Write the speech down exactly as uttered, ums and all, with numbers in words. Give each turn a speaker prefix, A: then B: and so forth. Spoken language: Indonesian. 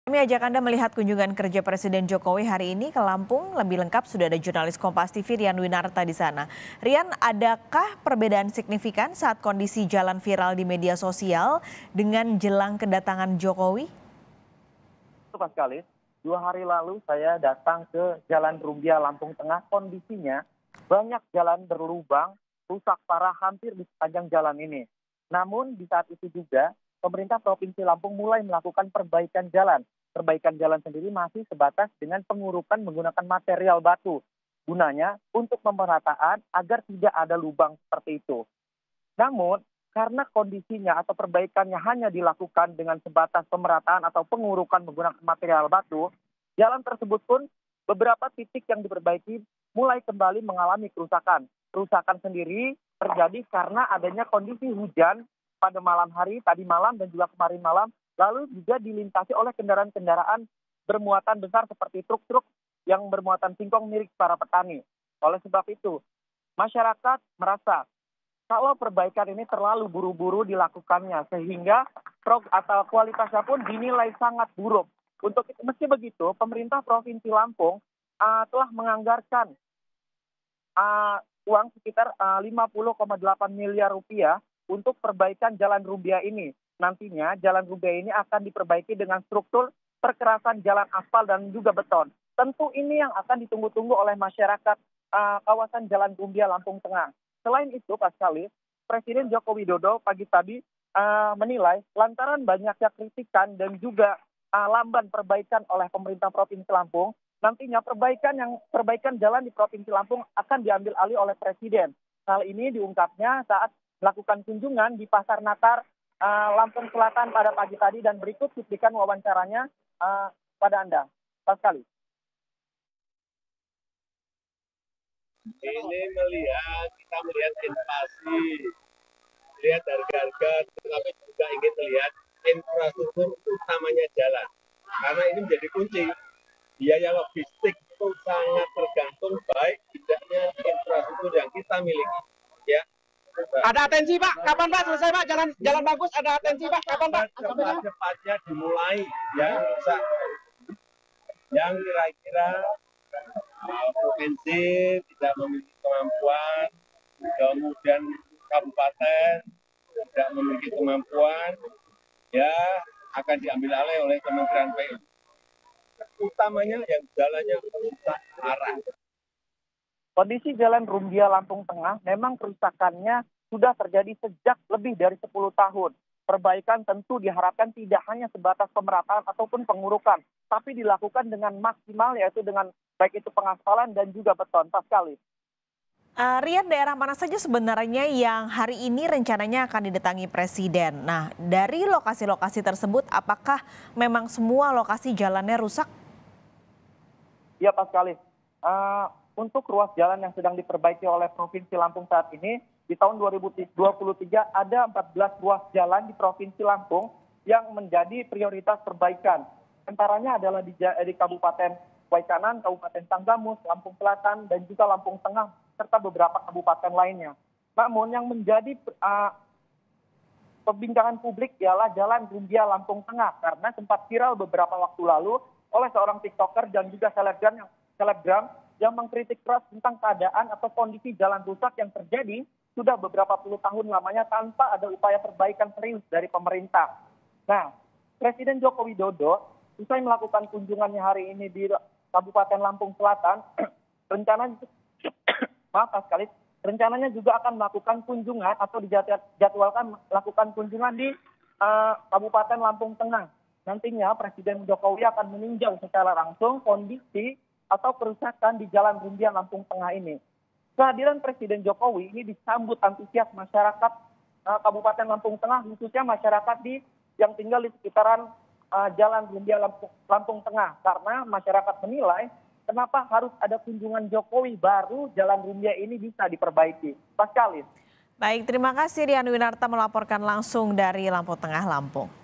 A: Kami ajak Anda melihat kunjungan kerja Presiden Jokowi hari ini ke Lampung. Lebih lengkap sudah ada jurnalis Kompas T V Rian Winarta di sana. Rian, adakah perbedaan signifikan saat kondisi jalan viral di media sosial dengan jelang kedatangan Jokowi?
B: Tepat sekali, dua hari lalu saya datang ke Jalan Rumbia Lampung Tengah. Kondisinya banyak jalan berlubang, rusak parah hampir di sepanjang jalan ini. Namun di saat itu juga pemerintah Provinsi Lampung mulai melakukan perbaikan jalan. Perbaikan jalan sendiri masih sebatas dengan pengurukan menggunakan material batu. Gunanya untuk pemerataan agar tidak ada lubang seperti itu. Namun karena kondisinya atau perbaikannya hanya dilakukan dengan sebatas pemerataan atau pengurukan menggunakan material batu, jalan tersebut pun beberapa titik yang diperbaiki mulai kembali mengalami kerusakan. Kerusakan sendiri terjadi karena adanya kondisi hujan pada malam hari, tadi malam dan juga kemarin malam, lalu juga dilintasi oleh kendaraan-kendaraan bermuatan besar seperti truk-truk yang bermuatan singkong milik para petani. Oleh sebab itu, masyarakat merasa kalau perbaikan ini terlalu buru-buru dilakukannya sehingga prog atau kualitasnya pun dinilai sangat buruk. Untuk itu, meski begitu, pemerintah Provinsi Lampung uh, telah menganggarkan uh, uang sekitar uh, lima puluh koma delapan miliar rupiah untuk perbaikan Jalan Rumbia ini. Nantinya Jalan Rumbia ini akan diperbaiki dengan struktur perkerasan jalan aspal dan juga beton. Tentu ini yang akan ditunggu-tunggu oleh masyarakat uh, kawasan Jalan Rumbia Lampung Tengah. Selain itu, Pak Sekali, Presiden Joko Widodo pagi tadi uh, menilai lantaran banyaknya kritikan dan juga uh, lamban perbaikan oleh pemerintah Provinsi Lampung, nantinya perbaikan yang perbaikan jalan di Provinsi Lampung akan diambil alih oleh Presiden. Hal ini diungkapnya saat melakukan kunjungan di Pasar Nakar uh, Lampung Selatan pada pagi tadi, dan berikut cuplikan wawancaranya uh, pada Anda. Pak Sekali.
C: Ini melihat, kita melihat inflasi, melihat harga-harga, tetapi juga ingin melihat infrastruktur utamanya jalan. Karena ini menjadi kunci. Biaya logistik itu sangat tergantung baik tidaknya infrastruktur yang kita miliki. Ya.
D: Ada atensi Pak, kapan Pak selesai Pak? Jalan jalan bagus, ada atensi Pak, kapan Pak?
C: Cepat-cepatnya dimulai, ya bisa. Yang kira-kira uh, provinsi tidak memiliki kemampuan, kemudian kabupaten tidak memiliki kemampuan, ya akan diambil alih oleh Kementerian P U. Utamanya yang jalannya rusak parah.
B: Kondisi Jalan Rumbia Lampung Tengah memang kerusakannya sudah terjadi sejak lebih dari sepuluh tahun. Perbaikan tentu diharapkan tidak hanya sebatas pemerataan ataupun pengurukan, tapi dilakukan dengan maksimal, yaitu dengan baik itu pengaspalan dan juga beton. Pas sekali.
A: Uh, Rian, daerah mana saja sebenarnya yang hari ini rencananya akan didatangi Presiden? Nah, dari lokasi-lokasi tersebut, apakah memang semua lokasi jalannya rusak?
B: Ya, Pak sekali. Uh, untuk ruas jalan yang sedang diperbaiki oleh Provinsi Lampung saat ini, di tahun dua ribu dua puluh tiga ada empat belas ruas jalan di Provinsi Lampung yang menjadi prioritas perbaikan. Antaranya adalah di, di Kabupaten Waikanan, Kabupaten Tanggamus, Lampung Selatan, dan juga Lampung Tengah, serta beberapa kabupaten lainnya. Namun yang menjadi uh, perbincangan publik ialah Jalan Rumbia Lampung Tengah, karena sempat viral beberapa waktu lalu oleh seorang TikToker dan juga selebgram yang, selebgram yang mengkritik keras tentang keadaan atau kondisi jalan rusak yang terjadi sudah beberapa puluh tahun lamanya tanpa ada upaya perbaikan serius dari pemerintah. Nah, Presiden Joko Widodo usai melakukan kunjungannya hari ini di Kabupaten Lampung Selatan, rencananya maaf sekali, rencananya juga akan melakukan kunjungan atau dijadwalkan melakukan kunjungan di uh, Kabupaten Lampung Tengah. Nantinya Presiden Jokowi akan meninjau secara langsung kondisi atau kerusakan di Jalan Rumbia Lampung Tengah ini. Kehadiran Presiden Jokowi ini disambut antusias masyarakat uh, Kabupaten Lampung Tengah, khususnya masyarakat di yang tinggal di sekitaran uh, Jalan Rumbia Lampung, Lampung Tengah, karena masyarakat menilai kenapa harus ada kunjungan Jokowi baru Jalan Rumbia ini bisa diperbaiki. Pas sekali.
A: Baik, terima kasih Rian Winarta melaporkan langsung dari Lampung Tengah, Lampung.